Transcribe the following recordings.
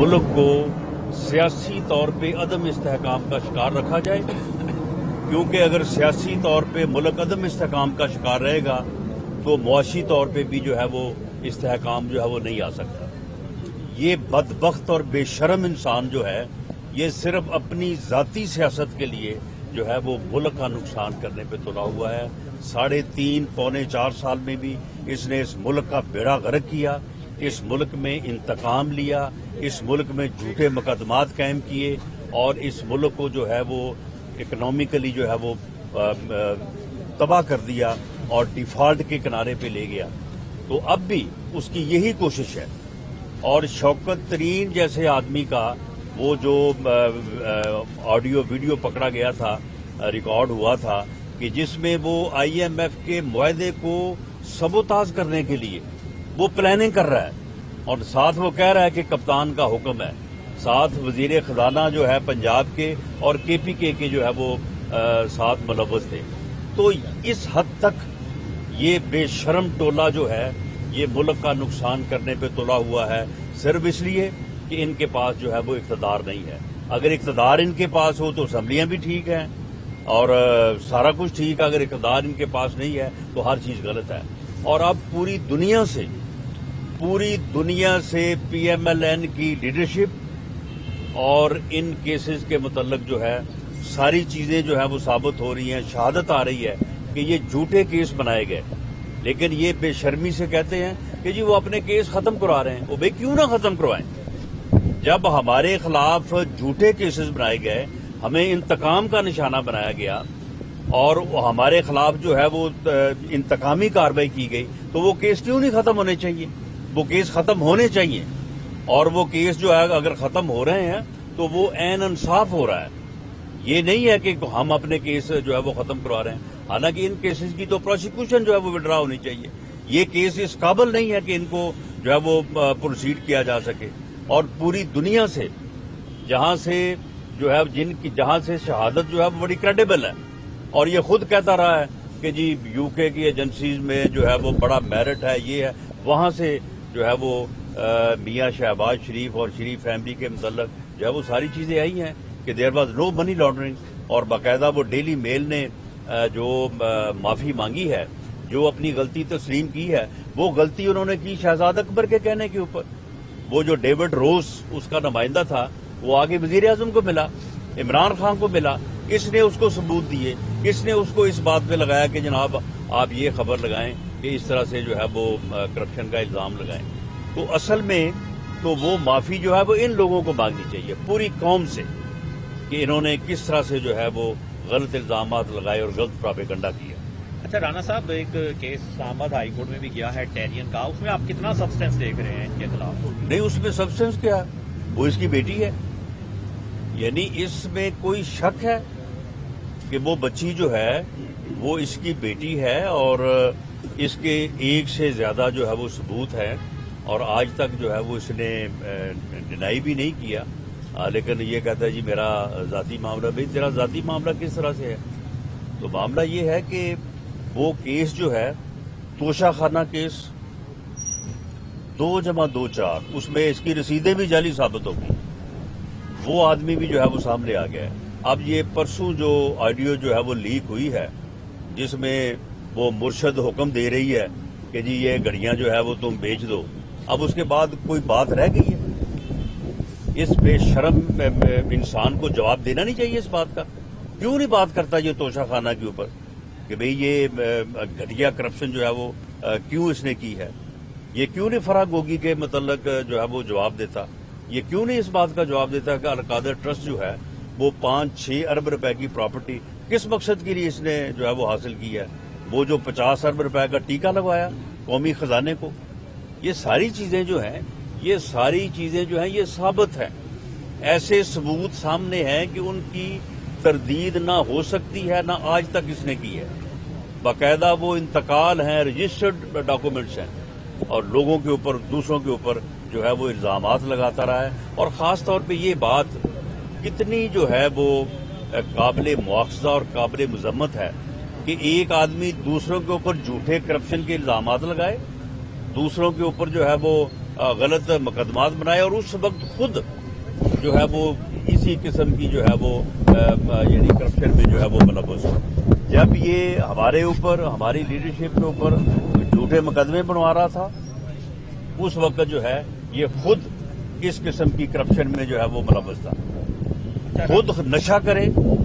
मुल्क को सियासी तौर पे अदम इस्तेहकाम का शिकार रखा जाए, क्योंकि अगर सियासी तौर पे मुल्क अदम इस्तेहकाम का शिकार रहेगा तो मुआशी तौर पे भी जो है वो इस्तेहकाम जो है वो नहीं आ सकता। ये बदबख्त और बेशरम इंसान जो है ये सिर्फ अपनी जाती सियासत के लिए जो है वो मुल्क का नुकसान करने पे तुला हुआ है। 3.5 पौने 4 साल में भी इसने इस मुल्क का बेड़ा गर्क किया, इस मुल्क में इंतकाम लिया, इस मुल्क में झूठे मुकदमात कायम किए और इस मुल्क को जो है वो इकोनॉमिकली जो है वो तबाह कर दिया और डिफॉल्ट के किनारे पे ले गया। तो अब भी उसकी यही कोशिश है। और शौकत तरीन जैसे आदमी का वो जो ऑडियो वीडियो पकड़ा गया था, रिकॉर्ड हुआ था कि जिसमें वो IMF के मुआहदे को सबोताज करने के लिए वो प्लानिंग कर रहा है और साथ वो कह रहा है कि कप्तान का हुक्म है, साथ वजीर खजाना जो है पंजाब के और KPK के जो है वो साथ मुलव्वस थे। तो इस हद तक ये बेशरम टोला जो है ये मुल्क का नुकसान करने पे तुला हुआ है, सिर्फ इसलिए कि इनके पास जो है वो इक़्तिदार नहीं है। अगर इक़्तिदार इनके पास हो तो असम्बलियां भी ठीक हैं और सारा कुछ ठीक है। अगर इक़्तिदार इनके पास नहीं है तो हर चीज गलत है। और अब पूरी दुनिया से PMLN की लीडरशिप और इन केसेस के मुतल्लिक जो है सारी चीजें जो है वो साबित हो रही हैं, शहादत आ रही है कि ये झूठे केस बनाए गए। लेकिन ये बेशर्मी से कहते हैं कि जी वो अपने केस खत्म करवा रहे हैं। वो भाई क्यों ना खत्म करवाएं? जब हमारे खिलाफ झूठे केसेस बनाए गए, हमें इंतकाम का निशाना बनाया गया और हमारे खिलाफ जो है वो इंतकामी कार्रवाई की गई, तो वो केस क्यों नहीं खत्म होने चाहिए? वो केस खत्म होने चाहिए। और वो केस जो है अगर खत्म हो रहे हैं तो वो ऐन इंसाफ हो रहा है। ये नहीं है कि हम अपने केस जो है वो खत्म करवा रहे हैं। हालांकि इन केसेस की तो प्रोसिक्यूशन जो है वो विड्रॉ होनी चाहिए। ये केस इस काबिल नहीं है कि इनको जो है वो प्रोसीड किया जा सके। और पूरी दुनिया से जहां से शहादत जो है वो बड़ी क्रेडिबल है और ये खुद कहता रहा है कि जी UK की एजेंसीज में जो है वो बड़ा मेरिट है, ये है, वहां से जो है वो मियां शहबाज शरीफ और शरीफ फैमिली के मुतल्लिक जो है वो सारी चीजें आई हैं कि there was no money laundering. और बाकायदा वो डेली मेल ने जो माफी मांगी है, जो अपनी गलती तस्लीम की है, वो गलती उन्होंने की शहजाद अकबर के कहने के ऊपर। वो जो डेविड रोज उसका नुमाइंदा था वो आगे वजीर आजम को मिला, इमरान खान को मिला, किसने उसको सबूत दिए, किसने उसको इस बात पे लगाया कि जनाब आप ये खबर लगाएं कि इस तरह से जो है वो करप्शन का इल्जाम लगाएं। तो असल में तो वो माफी जो है वो इन लोगों को मांगनी चाहिए, पूरी कौम से, कि इन्होंने किस तरह से जो है वो गलत इल्जामात लगाए और गलत प्रोपेगेंडा किया। अच्छा राना साहब, एक केस इस्लामाबाद हाई कोर्ट में भी गया है टेरियन का, उसमें आप कितना सब्सटेंस देख रहे हैं इनके खिलाफ? नहीं, उसमें सब्सटेंस क्या है? वो इसकी बेटी है। यानी इसमें कोई शक है कि वो बच्ची जो है वो इसकी बेटी है और इसके एक से ज्यादा जो है वो सबूत है और आज तक जो है वो इसने डिनाई भी नहीं किया। लेकिन ये कहता है जी मेरा जाती मामला। भाई तेरा जाती मामला किस तरह से है? तो मामला ये है कि वो केस जो है तोशाखाना केस 2+2 4, उसमें इसकी रसीदें भी जाली साबित होगी। वो आदमी भी जो है वो सामने आ गया है। अब ये परसों जो ऑडियो जो है वो लीक हुई है जिसमें वो मुर्शद हुक्म दे रही है कि जी ये घड़ियां जो है वो तुम बेच दो, अब उसके बाद कोई बात रह गई है? इस बेशरम इंसान को जवाब देना नहीं चाहिए इस बात का। क्यों नहीं बात करता ये तोशाखाना के ऊपर कि भाई ये घटिया करप्शन जो है वो क्यों इसने की है? ये क्यों नहीं फराह गोगी के मतलब जो है वो जवाब देता? ये क्यों नहीं इस बात का जवाब देता कि अल-कादर ट्रस्ट जो है वो 5-6 अरब रुपए की प्रॉपर्टी किस मकसद के लिए इसने जो है वो हासिल की है? वो जो 50 अरब रुपए का टीका लगवाया कौमी खजाने को, ये सारी चीजें जो हैं ये साबित हैं। ऐसे सबूत सामने हैं कि उनकी तरदीद ना हो सकती है ना आज तक इसने की है। बाकायदा वो इंतकाल हैं, रजिस्टर्ड डॉक्यूमेंट्स हैं और लोगों के ऊपर, दूसरों के ऊपर जो है वो इल्जामात लगाता रहा है। और खास तौर पे ये बात कितनी जो है वो काबिले मुआखजा और काबिले मजम्मत है कि एक आदमी दूसरों के ऊपर झूठे करप्शन के इल्जामात लगाए, दूसरों के ऊपर जो है वो غلط مقدمات بنائے اور اس وقت خود جو ہے وہ اسی قسم کی جو ہے وہ یعنی کرپشن میں جو ہے وہ ملوث ہو. جب یہ ہمارے اوپر ہماری لیڈرشپ کے اوپر جھوٹے مقدمے بنوا رہا تھا اس وقت جو ہے یہ خود اس قسم کی کرپشن میں جو ہے وہ ملوث تھا. خود نشہ کرے,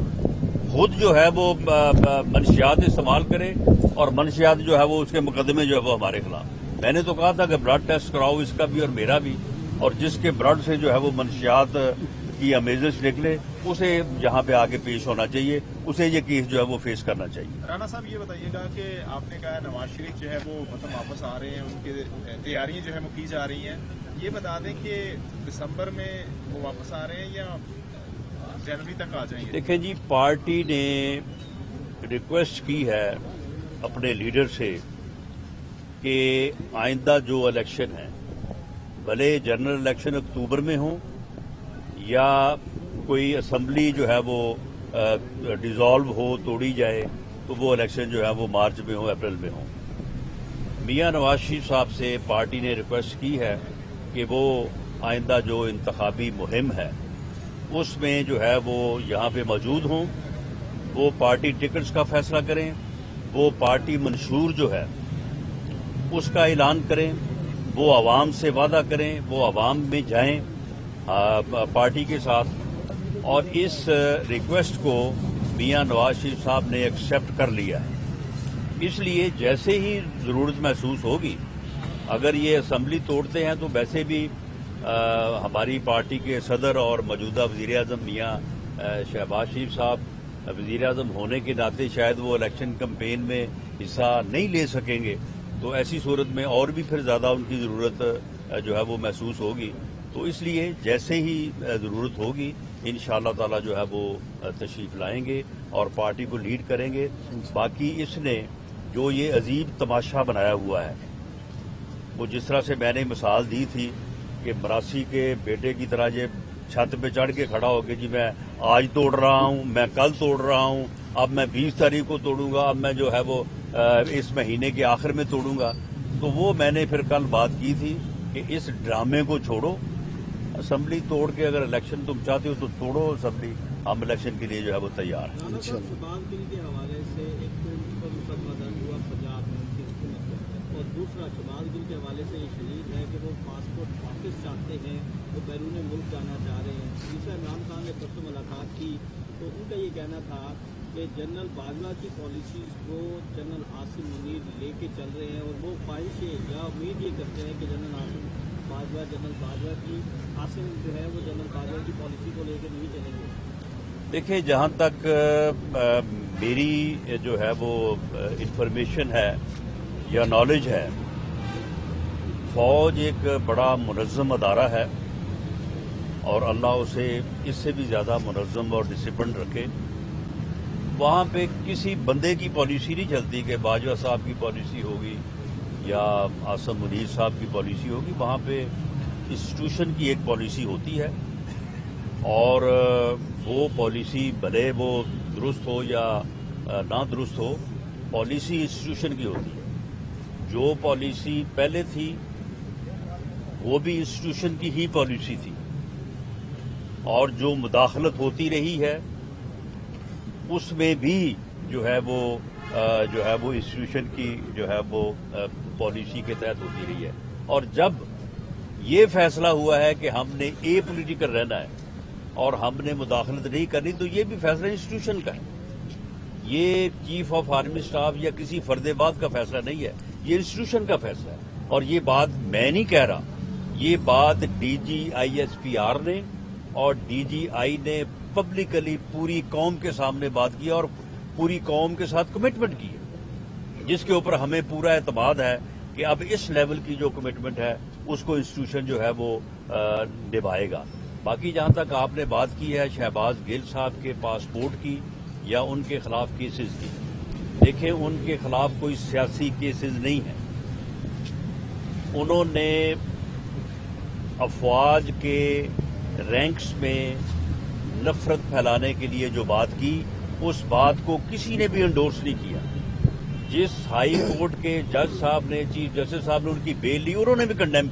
خود جو ہے وہ منشیات استعمال کرے اور منشیات جو ہے وہ اس کے مقدمے جو ہے وہ ہمارے خلاف. میں نے تو کہا تھا کہ بلڈ ٹیسٹ کراؤ اس کا بھی اور میرا بھی, اور جس کے بلڈ سے جو ہے وہ منشیات کی امیزش نکلے اسے جہاں پہ آگے پیش ہونا چاہیے, اسے یہ کیس جو ہے وہ فیس کرنا چاہیے. رانا صاحب یہ بتائیے گا کہ آپ نے کہا نواز شریف جو ہے وہ واپس آ رہے ہیں, ان کی تیاریاں جو ہے وہ کی جا رہی ہیں. یہ بتا دیں کہ دسمبر میں وہ واپس آ رہے ہیں یا جنوری تک آ جائیں گے؟ دیکھیں جی, پارٹی نے ریکویسٹ کی ہے اپنے لیڈر سے کہ آئندہ جو الیکشن ہے بھلے جنرل الیکشن اکتوبر میں ہوں یا کوئی اسمبلی جو ہے وہ ڈیزالو ہو, توڑی جائے, تو وہ الیکشن جو ہے وہ مارچ میں ہو, اپریل میں ہو. میاں نواز شریف صاحب سے پارٹی نے ریکویسٹ کی ہے کہ وہ آئندہ جو انتخابی مہم ہے اس میں جو ہے وہ یہاں پہ موجود ہوں, وہ پارٹی ٹکٹس کا فیصلہ کریں, وہ پارٹی منشور جو ہے اس کا اعلان کریں, وہ عوام سے وعدہ کریں, وہ عوام میں جائیں پارٹی کے ساتھ. اور اس ریکویسٹ کو میاں نواز شریف صاحب نے ایکسپٹ کر لیا ہے. اس لیے جیسے ہی ضرورت محسوس ہوگی, اگر یہ اسمبلی توڑتے ہیں تو ویسے بھی ہماری پارٹی کے صدر اور موجودہ وزیر اعظم میاں شہباز شریف صاحب وزیر اعظم ہونے کے ناطے شاید وہ الیکشن کمپین میں حصہ نہیں لے سکیں گے, تو ایسی صورت میں اور بھی پھر زیادہ ان کی ضرورت جو ہے وہ محسوس ہوگی. تو اس لیے جیسے ہی ضرورت ہوگی انشاءاللہ تعالی جو ہے وہ تشریف لائیں گے اور پارٹی کو لیڈ کریں گے. باقی اس نے جو یہ عجیب تماشا بنایا ہوا ہے, وہ جس طرح سے میں نے مثال دی تھی کہ مراسی کے بیٹے کی طرح یہ چھت پہ چڑھ کے کھڑا ہو کے جی میں آج توڑ رہا ہوں, میں کل توڑ رہا ہوں, اب میں 20 تاریخ کو توڑوں گا, اب میں جو ہے وہ اس مہینے کے آخر میں توڑوں گا. تو وہ میں نے پھر کل بات کی تھی کہ اس ڈرامے کو چھوڑو, اسمبلی توڑ کے اگر الیکشن تم چاہتے ہو تو توڑو اسمبلی, ہم الیکشن کے لیے جو ہے وہ تیار ہیں. شہباز گل کے حوالے سے ایک تو ان پر مقدمہ درج ہوا پنجاب میں ان کی حکومت, اور دوسرا شہباز گل کے حوالے سے یہ شدید ہے کہ وہ پاسپورٹ واپس چاہتے ہیں, وہ بیرون ملک جانا چاہ رہے ہیں. تیسرا عمران خان نے پرسوں ملاقات کی تو ان کا یہ کہنا تھا کہ جنرل باجوہ کی پالیسیز کو جنرل عاصم منیر لے کے چل رہے ہیں, اور وہ خواہش یا امید یہ کرتے ہیں کہ جنرل باجوہ کی عاصم جو ہے وہ جنرل باجوہ کی پالیسی کو لے کے نہیں چلیں گے. دیکھیں, جہاں تک میری جو ہے وہ انفارمیشن ہے یا نالج ہے, فوج ایک بڑا منظم ادارہ ہے اور اللہ اسے اس سے بھی زیادہ منظم اور ڈسپلن رکھے. وہاں پہ کسی بندے کی پالیسی نہیں چلتی کہ باجوہ صاحب کی پالیسی ہوگی یا عاصم منیر صاحب کی پالیسی ہوگی. وہاں پہ انسٹیٹیوشن کی ایک پالیسی ہوتی ہے, اور وہ پالیسی بھلے وہ درست ہو یا نہ درست ہو, پالیسی انسٹیٹیوشن کی ہوتی ہے. جو پالیسی پہلے تھی وہ بھی انسٹیٹیوشن کی ہی پالیسی تھی, اور جو مداخلت ہوتی رہی ہے اس میں بھی جو ہے وہ انسٹیٹیوشن کی جو ہے وہ پالیسی کے تحت ہوتی رہی ہے. اور جب یہ فیصلہ ہوا ہے کہ ہم نے اے پولیٹیکل رہنا ہے اور ہم نے مداخلت نہیں کرنی, تو یہ بھی فیصلہ انسٹیٹیوشن کا ہے. یہ چیف آف آرمی اسٹاف یا کسی فرد بعد کا فیصلہ نہیں ہے, یہ انسٹیٹیوشن کا فیصلہ ہے. اور یہ بات میں نہیں کہہ رہا, یہ بات D G I S P R نے اور ڈی جی آئی نے پبلکلی پوری قوم کے سامنے بات کی اور پوری قوم کے ساتھ کمٹمنٹ کی ہے, جس کے اوپر ہمیں پورا اعتماد ہے کہ اب اس لیول کی جو کمٹمنٹ ہے اس کو انسٹیٹیوشن جو ہے وہ نبھائے گا. باقی جہاں تک آپ نے بات کی ہے شہباز گل صاحب کے پاسپورٹ کی یا ان کے خلاف کیسز کی, دیکھیں ان کے خلاف کوئی سیاسی کیسز نہیں ہیں. انہوں نے افواج کے رینکس میں نفرت پھیلانے کے لیے جو بات کی, اس بات کو کسی نے بھی انڈورس نہیں کیا. جس ہائی کورٹ کے جج صاحب نے, چیف جسٹس صاحب نے ان کی بیل لی, انہوں نے بھی کنڈیم کیا.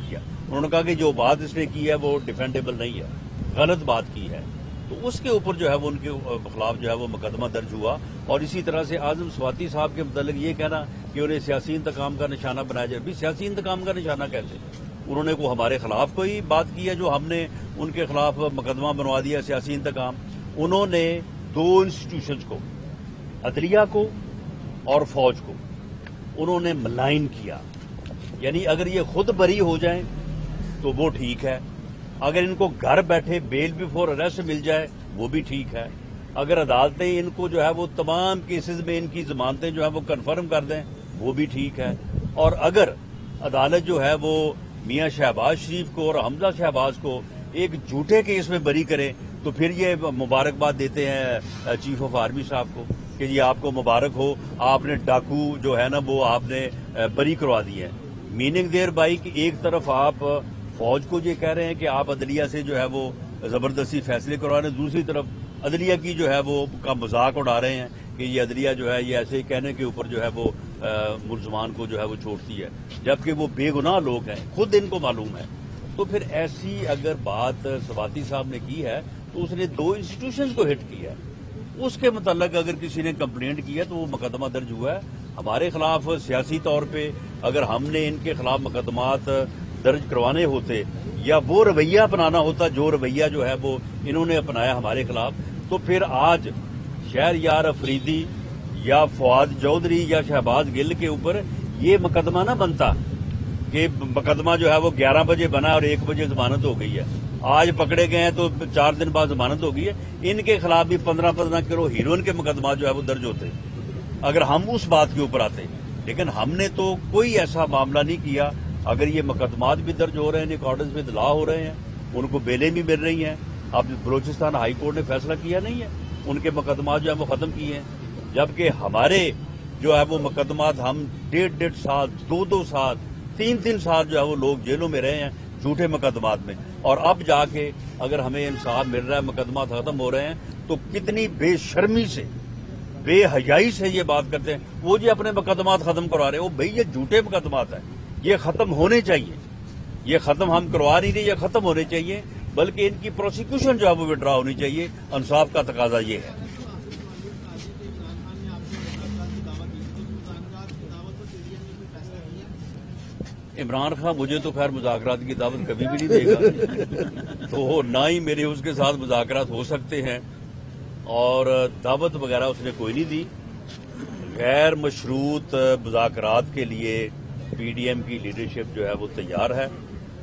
انہوں نے کہا کہ جو بات اس نے کی ہے وہ ڈیفینڈیبل نہیں ہے، غلط بات کی ہے، تو اس کے اوپر جو ہے وہ ان کے خلاف جو ہے وہ مقدمہ درج ہوا. اور اسی طرح سے اعظم سواتی صاحب کے متعلق یہ کہنا کہ انہیں سیاسی انتقام کا نشانہ بنایا جائے، بھی سیاسی انتقام کا نشانہ کیسے؟ انہوں نے کو ہمارے خلاف کوئی بات کی ہے جو ہم نے ان کے خلاف مقدمہ بنوا دیا سیاسی انتقام؟ انہوں نے دو انسٹیٹیوشنز کو، عدلیہ کو اور فوج کو، انہوں نے ملائن کیا. یعنی اگر یہ خود بری ہو جائیں تو وہ ٹھیک ہے، اگر ان کو گھر بیٹھے بیل بیفور اریسٹ مل جائے وہ بھی ٹھیک ہے، اگر عدالتیں ان کو جو ہے وہ تمام کیسز میں ان کی ضمانتیں جو ہے وہ کنفرم کر دیں وہ بھی ٹھیک ہے، اور اگر عدالت جو ہے وہ میاں شہباز شریف کو اور حمزہ شہباز کو ایک جھوٹے کیس میں بری کرے تو پھر یہ مبارکباد دیتے ہیں چیف آف آرمی صاحب کو کہ یہ آپ کو مبارک ہو، آپ نے ڈاکو جو ہے نا وہ آپ نے بری کروا دی ہے. میننگ دیر بائی کہ ایک طرف آپ فوج کو یہ کہہ رہے ہیں کہ آپ عدلیہ سے جو ہے وہ زبردستی فیصلے کروا رہے ہیں، دوسری طرف عدلیہ کی جو ہے وہ کا مذاق اڑا رہے ہیں کہ یہ عدلیہ جو ہے یہ ایسے ہی کہنے کے اوپر جو ہے وہ ملزمان کو جو ہے وہ چھوڑتی ہے، جبکہ وہ بے گناہ لوگ ہیں، خود ان کو معلوم ہے. تو پھر ایسی اگر بات سواتی صاحب نے کی ہے تو اس نے دو انسٹیٹیوشنز کو ہٹ کیا ہے، اس کے متعلق اگر کسی نے کمپلینٹ کی ہے تو وہ مقدمہ درج ہوا ہے. ہمارے خلاف سیاسی طور پہ اگر ہم نے ان کے خلاف مقدمات درج کروانے ہوتے یا وہ رویہ اپنانا ہوتا جو رویہ جو ہے وہ انہوں نے اپنایا ہمارے خلاف، تو پھر آج شہریار افریدی یا فواد چودھری یا شہباز گل کے اوپر یہ مقدمہ نہ بنتا کہ مقدمہ جو ہے وہ 11 بجے بنا اور 1 بجے ضمانت ہو گئی ہے. آج پکڑے گئے ہیں تو 4 دن بعد ضمانت ہو گئی ہے. ان کے خلاف بھی 15 کلو ہیروئن کے مقدمات جو ہے وہ درج ہوتے اگر ہم اس بات کے اوپر آتے، لیکن ہم نے تو کوئی ایسا معاملہ نہیں کیا. اگر یہ مقدمات بھی درج ہو رہے ہیں، اکارڈنس ود لا ہو رہے ہیں، ان کو بیلیں بھی مل رہی ہیں. اب بلوچستان ہائی کورٹ نے فیصلہ کیا نہیں ہے، ان کے مقدمات جو ہے وہ ختم کیے ہیں، جبکہ ہمارے جو ہے وہ مقدمات ہم 1.5 سال 2 سال 3 سال جو ہے وہ لوگ جیلوں میں رہے ہیں جھوٹے مقدمات میں، اور اب جا کے اگر ہمیں انصاف مل رہا ہے، مقدمات ختم ہو رہے ہیں، تو کتنی بے شرمی سے بے حیائی سے یہ بات کرتے ہیں وہ جی اپنے مقدمات ختم کروا رہے ہیں. وہ بھئی یہ جھوٹے مقدمات ہیں، یہ ختم ہونے چاہیے، یہ ختم ہم کروا نہیں رہے، یہ ختم ہونے چاہیے، بلکہ ان کی پروسیکیوشن جو ہے وہ وڈرا ہونی چاہیے. انصاف کا تقاضا یہ ہے. عمران خان مجھے تو خیر مذاکرات کی دعوت کبھی بھی نہیں دے گا، تو نہ ہی میرے اس کے ساتھ مذاکرات ہو سکتے ہیں، اور دعوت وغیرہ اس نے کوئی نہیں دی. غیر مشروط مذاکرات کے لیے پی ڈی ایم کی لیڈرشپ جو ہے وہ تیار ہے.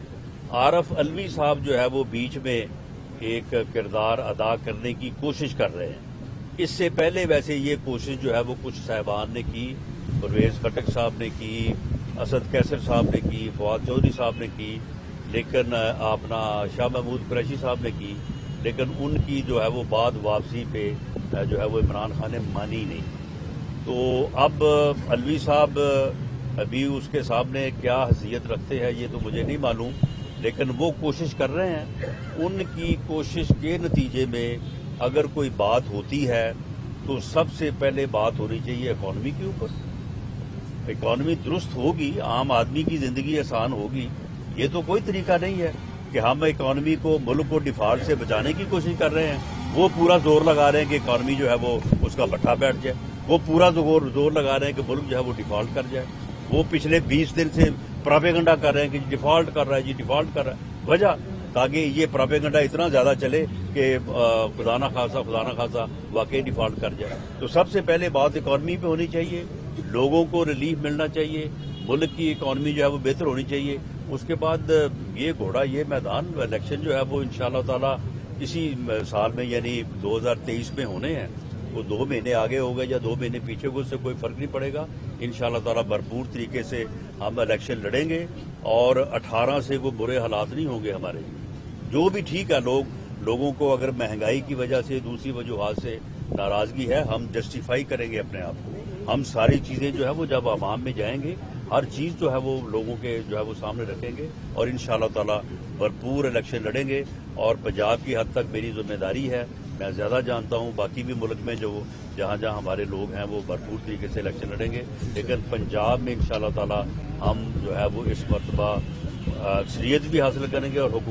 عارف علوی صاحب جو ہے وہ بیچ میں ایک کردار ادا کرنے کی کوشش کر رہے ہیں. اس سے پہلے ویسے یہ کوشش جو ہے وہ کچھ صاحبان نے کی، پرویز خٹک صاحب نے کی، اسد کیسر صاحب نے کی، فواد چودھری صاحب نے کی، لیکن اپنا شاہ محمود قریشی صاحب نے کی، لیکن ان کی جو ہے وہ بعد واپسی پہ جو ہے وہ عمران خان نے مانی نہیں. تو اب علوی صاحب ابھی اس کے سامنے کیا حیثیت رکھتے ہیں یہ تو مجھے نہیں معلوم، لیکن وہ کوشش کر رہے ہیں. ان کی کوشش کے نتیجے میں اگر کوئی بات ہوتی ہے تو سب سے پہلے بات ہونی چاہیے اکانومی کے اوپر. اکانومی درست ہوگی، عام آدمی کی زندگی آسان ہوگی. یہ تو کوئی طریقہ نہیں ہے کہ ہم اکانومی کو، ملک کو ڈیفالٹ سے بچانے کی کوشش کر رہے ہیں. وہ پورا زور لگا رہے ہیں کہ اکانومی جو ہے وہ اس کا بٹھا بیٹھ جائے، وہ پورا زور لگا رہے ہیں کہ ملک جو ہے وہ ڈیفالٹ کر جائے. وہ پچھلے 20 دن سے پراپیگنڈا کر رہے ہیں کہ ڈیفالٹ کر رہا ہے، جی ڈیفالٹ کر رہا ہے. وجہ تاکہ یہ پراپیگنڈا اتنا زیادہ چلے کہ خدا نہ خاصا واقعی ڈیفالٹ کر جائے. تو سب سے پہلے بات اکانومی پہ ہونی چاہیے، لوگوں کو ریلیف ملنا چاہیے، ملک کی اکانومی جو ہے وہ بہتر ہونی چاہیے. اس کے بعد یہ گھوڑا، یہ میدان، الیکشن جو ہے وہ انشاءاللہ تعالی اسی سال میں یعنی 2023 میں ہونے ہیں. وہ 2 مہینے آگے ہو گئے یا 2 مہینے پیچھے کو، اس سے کوئی فرق نہیں پڑے گا. انشاءاللہ تعالی بھرپور طریقے سے ہم الیکشن لڑیں گے، اور 18 سے کوئی برے حالات نہیں ہوں گے ہمارے. جو بھی ٹھیک ہے، لوگوں کو اگر مہنگائی کی وجہ سے دوسری وجوہات سے ناراضگی ہے، ہم جسٹیفائی کریں گے اپنے آپ کو. ہم ساری چیزیں جو ہے وہ جب عوام میں جائیں گے، ہر چیز جو ہے وہ لوگوں کے جو ہے وہ سامنے رکھیں گے، اور انشاءاللہ تعالی بھرپور الیکشن لڑیں گے. اور پنجاب کی حد تک میری ذمہ داری ہے میں زیادہ جانتا ہوں باقی بھی ملک میں جو جہاں جہاں ہمارے لوگ ہیں وہ بھرپور طریقے سے الیکشن لڑیں گے، لیکن پنجاب میں انشاءاللہ تعالی ہم جو ہے وہ اس مرتبہ اکثریت بھی حاصل کریں گے اور حکومت